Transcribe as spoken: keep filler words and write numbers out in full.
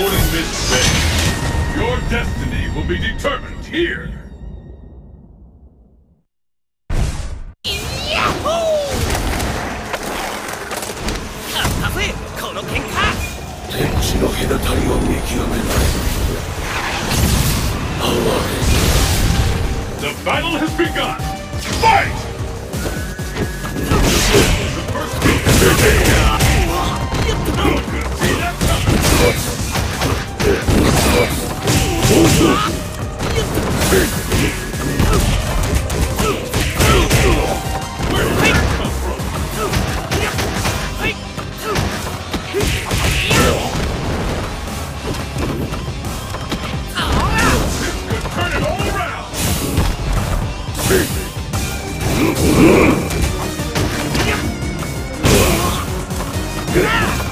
boarding this space. Your destiny will be determined here. Yahoo! 勝ったぜこの喧嘩。 天地の隔たりを見極めない。 The battle has begun. Fight! The first game. See that coming. Where did that come from? This could turn it all around. Yeah.